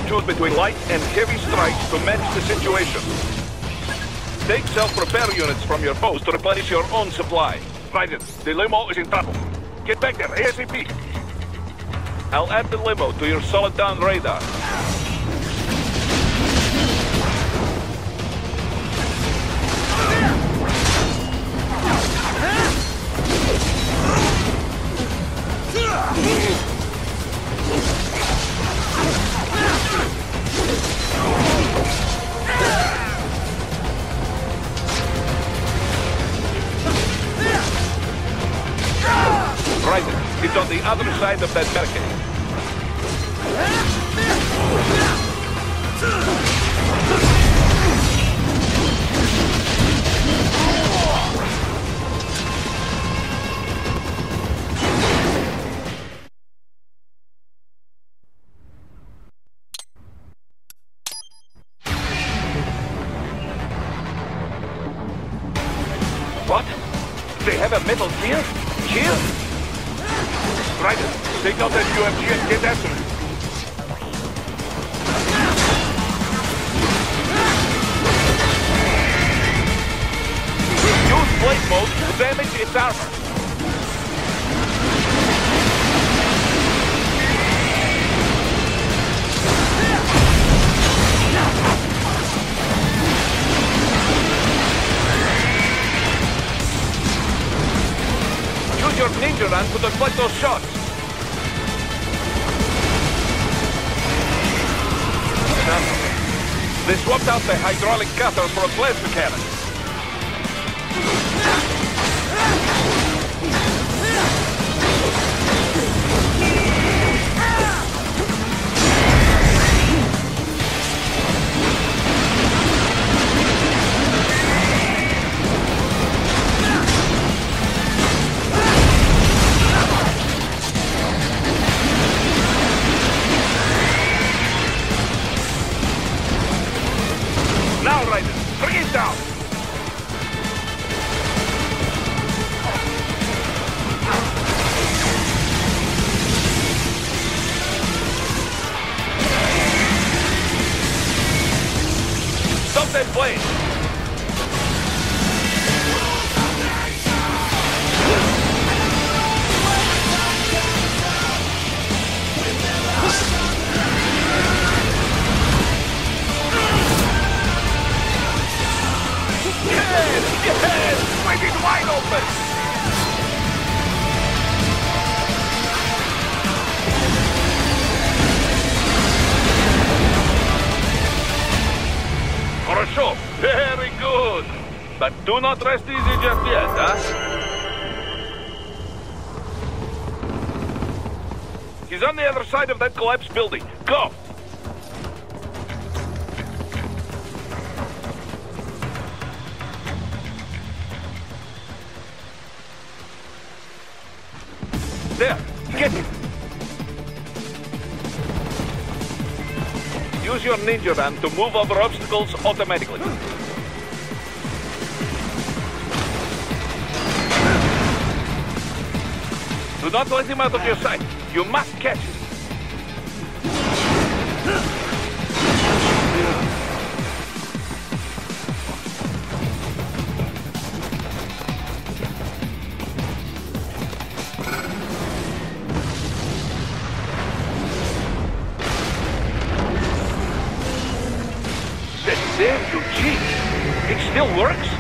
choose between light and heavy strikes to match the situation. Take self-repair units from your post to replenish your own supply. Raiden, the limo is in trouble. Get back there, ASAP. I'll add the limo to your solid down radar. Raiden, it's on the other side of that barricade. What? They have a metal gear? Gear? Raiden, take out that UMG and get after it. Use blade mode to damage its armor. Use your ninja run to deflect those shots. They swapped out the hydraulic cutters for a plasma cannon. Now, Raiden, bring it down! Stop that blade! Yes! Swing it wide open! For a show. Very good. But do not rest easy just yet, huh? He's on the other side of that collapsed building. Go! There, get him! Use your ninja run to move over obstacles automatically. Do not let him out of your sight. You must catch him. Damn you, gee! It still works?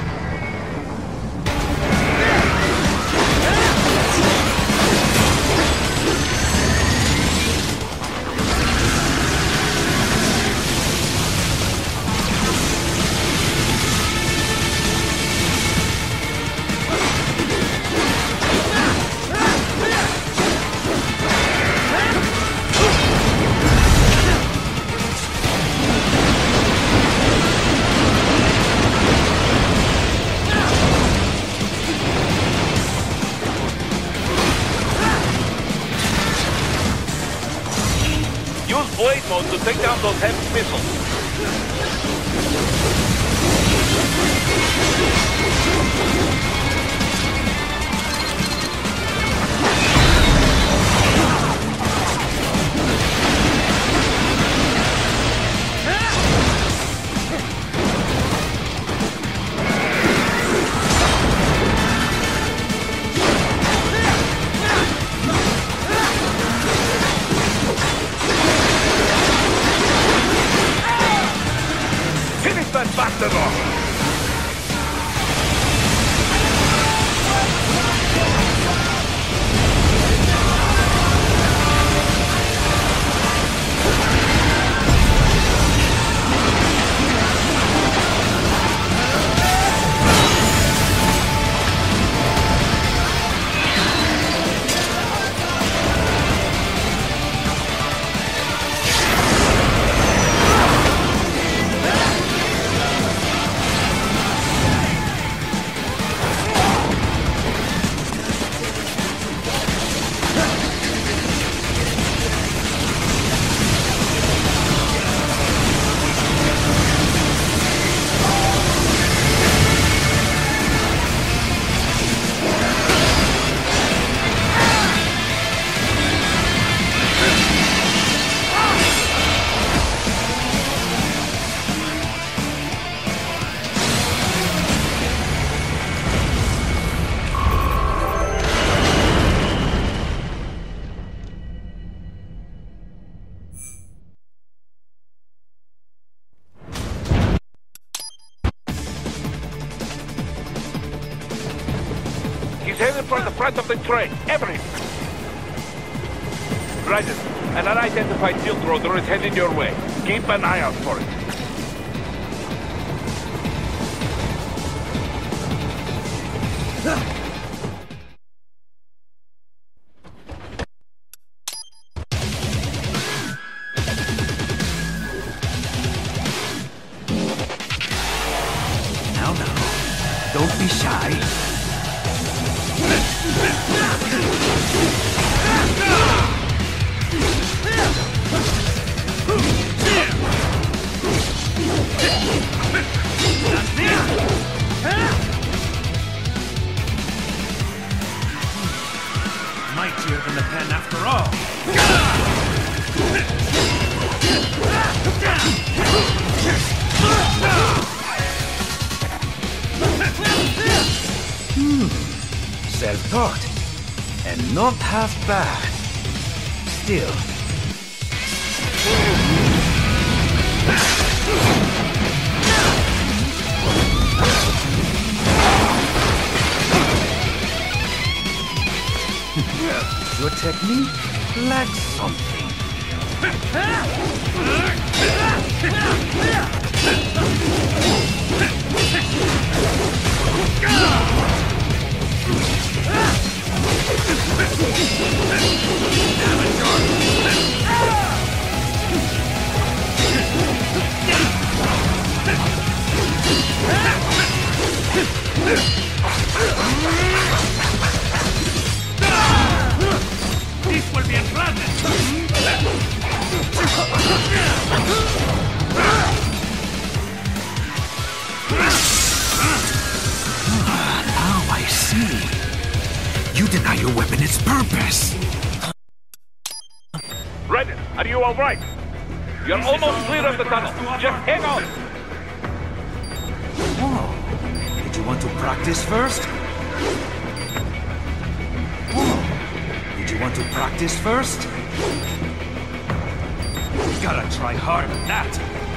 Use blade mode to take down those heavy missiles. blast it off! Headed for the front of the train. Everything. Roger. An unidentified field roader is heading your way. Keep an eye out for it. Now, don't be shy. Mightier than the pen after all. Self-taught, and not half bad. Still. Your technique lacks something. This will be a gladness! Now I see. You deny your weapon its purpose. Reddit, are you all right? You're almost clear of the tunnel. Just hang on. Whoa. Did you want to practice first? Did you want to practice first? Gotta try hard at that.